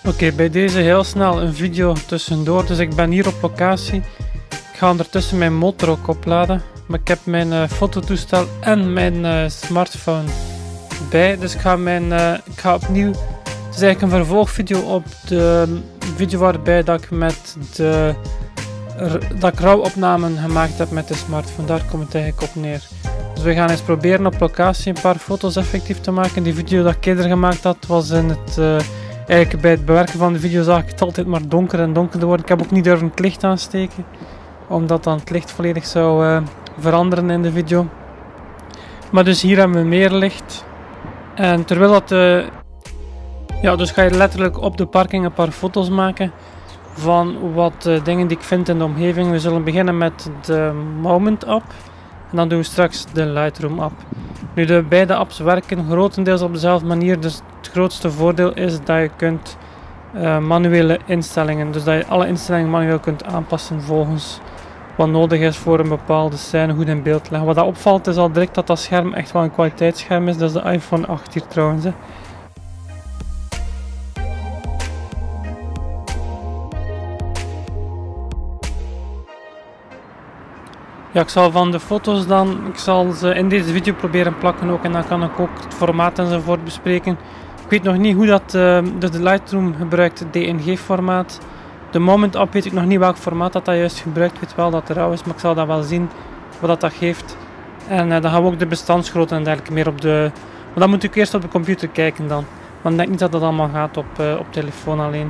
Oké, bij deze heel snel een video tussendoor. Dus ik ben hier op locatie. Ik ga ondertussen mijn motor ook opladen. Maar ik heb mijn fototoestel en mijn smartphone bij. Dus ik ga opnieuw... Het is eigenlijk een vervolgvideo op de video waarbij dat ik RAW-opnamen gemaakt heb met de smartphone. Daar komt het eigenlijk op neer. Dus we gaan eens proberen op locatie een paar foto's effectief te maken. Die video dat ik eerder gemaakt had was in het... Eigenlijk bij het bewerken van de video zag ik het altijd maar donker en donkerder worden. Ik heb ook niet durven het licht aansteken, omdat dan het licht volledig zou veranderen in de video. Maar dus hier hebben we meer licht. En terwijl dat... ja, dus ga je letterlijk op de parking een paar foto's maken van wat dingen die ik vind in de omgeving. We zullen beginnen met de Moment app. En dan doen we straks de Lightroom app. Nu, de beide apps werken grotendeels op dezelfde manier. Dus het grootste voordeel is dat je kunt manuele instellingen. Dus dat je alle instellingen manueel kunt aanpassen volgens wat nodig is voor een bepaalde scène goed in beeld te leggen. Wat dat opvalt is al direct dat dat scherm echt wel een kwaliteitsscherm is. Dat is de iPhone 8 hier trouwens. Hè. Ja, ik zal van de foto's dan, ik zal ze in deze video proberen plakken ook en dan kan ik ook het formaat enzovoort bespreken. Ik weet nog niet hoe dat, dus de Lightroom gebruikt DNG formaat. De Moment app weet ik nog niet welk formaat dat juist gebruikt, ik weet wel dat het RAW is, maar ik zal dat wel zien wat dat geeft. En dan gaan we ook de bestandsgrootte en dergelijke meer op de, maar dan moet ik eerst op de computer kijken dan. Want ik denk niet dat dat allemaal gaat op telefoon alleen.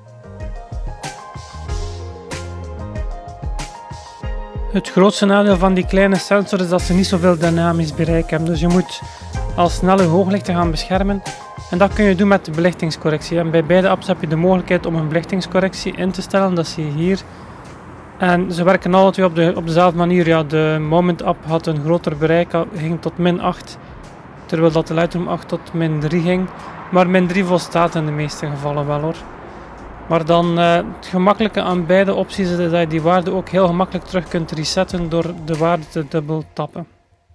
Het grootste nadeel van die kleine sensor is dat ze niet zoveel dynamisch bereik hebben. Dus je moet al snel je hooglichten gaan beschermen. En dat kun je doen met de belichtingscorrectie. En bij beide apps heb je de mogelijkheid om een belichtingscorrectie in te stellen. Dat zie je hier. En ze werken alle twee op dezelfde manier. Ja, de Moment app had een groter bereik, ging tot -8. Terwijl dat de Lightroom 8 tot -3 ging. Maar -3 volstaat in de meeste gevallen wel hoor. Maar dan het gemakkelijke aan beide opties is dat je die waarde ook heel gemakkelijk terug kunt resetten door de waarde te dubbel tappen.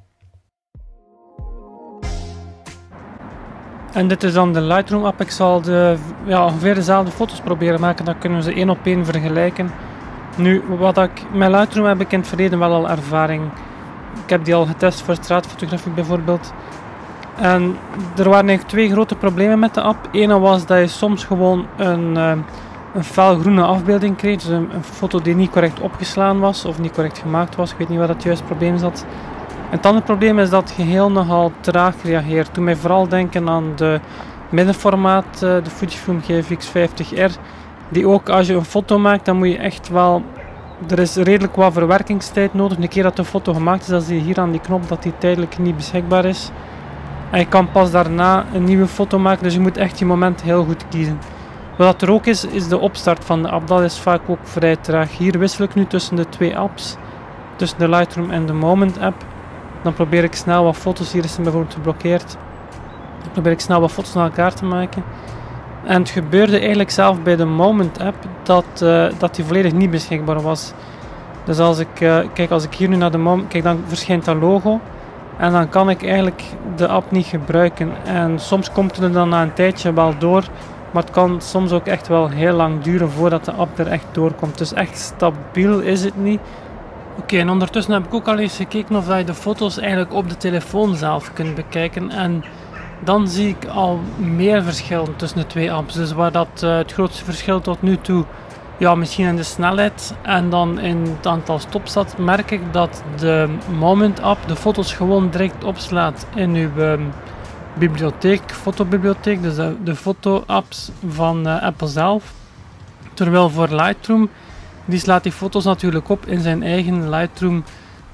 En dit is dan de Lightroom app. Ik zal ongeveer dezelfde foto's proberen maken, dan kunnen we ze één op één vergelijken. Nu, met Lightroom heb ik in het verleden wel al ervaring. Ik heb die al getest voor straatfotografie bijvoorbeeld. En er waren eigenlijk twee grote problemen met de app. Ene was dat je soms gewoon een felgroene afbeelding kreeg. Dus een foto die niet correct opgeslaan was of niet correct gemaakt was. Ik weet niet waar dat juist probleem zat. En het andere probleem is dat het geheel nogal traag reageert. Doe mij vooral denken aan de middenformaat, de Fujifilm GFX50R. Die ook als je een foto maakt, dan moet je echt wel... Er is redelijk wat verwerkingstijd nodig. De keer dat de foto gemaakt is, dan zie je hier aan die knop dat die tijdelijk niet beschikbaar is. En je kan pas daarna een nieuwe foto maken, dus je moet echt je moment heel goed kiezen. Wat er ook is de opstart van de app. Dat is vaak ook vrij traag. Hier wissel ik nu tussen de twee apps. Tussen de Lightroom en de Moment app. Dan probeer ik snel wat foto's, hier is hem bijvoorbeeld geblokkeerd. Dan probeer ik snel wat foto's naar elkaar te maken. En het gebeurde eigenlijk zelf bij de Moment app dat die volledig niet beschikbaar was. Dus als ik hier nu naar de Moment kijk, dan verschijnt dat logo. En dan kan ik eigenlijk de app niet gebruiken. En soms komt het er dan na een tijdje wel door. Maar het kan soms ook echt wel heel lang duren voordat de app er echt doorkomt. Dus echt stabiel is het niet. Oké, en ondertussen heb ik ook al eens gekeken of je de foto's eigenlijk op de telefoon zelf kunt bekijken. En dan zie ik al meer verschil tussen de twee apps. Dus waar het grootste verschil tot nu toe, ja, misschien in de snelheid en dan in het aantal stops zat, merk ik dat de Moment app de foto's gewoon direct opslaat in uw bibliotheek, fotobibliotheek, dus de foto-apps van Apple zelf. Terwijl voor Lightroom, die slaat die foto's natuurlijk op in zijn eigen Lightroom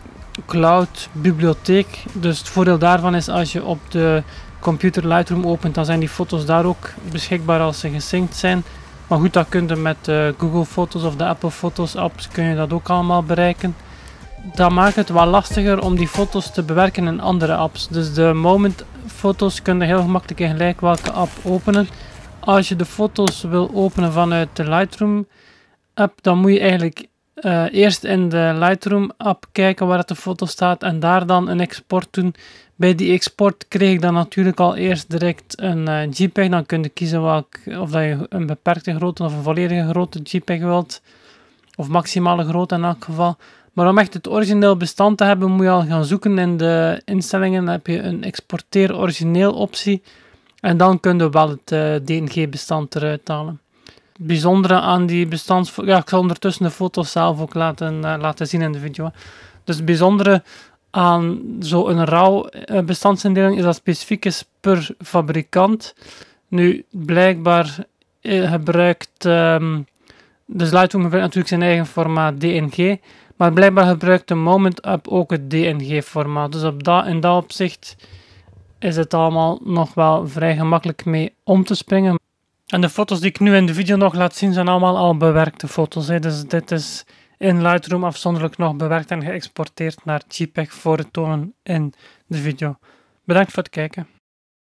Cloud bibliotheek. Dus het voordeel daarvan is als je op de computer Lightroom opent, dan zijn die foto's daar ook beschikbaar als ze gesynct zijn. Maar goed, dat kun je met de Google Foto's of de Apple Foto's apps kun je dat ook allemaal bereiken. Dat maakt het wel lastiger om die foto's te bewerken in andere apps. Dus de Moment foto's kun je heel gemakkelijk in gelijk welke app openen. Als je de foto's wil openen vanuit de Lightroom app, dan moet je eigenlijk eerst in de Lightroom app kijken waar het de foto staat en daar dan een export doen. Bij die export kreeg ik dan natuurlijk al eerst direct een JPEG. Dan kun je kiezen of dat je een beperkte grootte of een volledige grote JPEG wilt. Of maximale grootte in elk geval. Maar om echt het origineel bestand te hebben, moet je al gaan zoeken in de instellingen. Dan heb je een exporteer origineel optie. En dan kun je wel het DNG-bestand eruit halen. Het bijzondere aan die bestandsfoto's... Ja, ik zal ondertussen de foto's zelf ook laten zien in de video. Dus het bijzondere aan zo'n RAW bestandsindeling is dat specifiek is per fabrikant. Nu, blijkbaar gebruikt... dus Lightroom gebruikt natuurlijk zijn eigen formaat DNG. Maar blijkbaar gebruikt de Moment App ook het DNG-formaat. Dus in dat opzicht is het allemaal nog wel vrij gemakkelijk mee om te springen. En de foto's die ik nu in de video nog laat zien zijn allemaal al bewerkte foto's. Hè. Dus dit is in Lightroom afzonderlijk nog bewerkt en geëxporteerd naar JPEG voor het tonen in de video. Bedankt voor het kijken.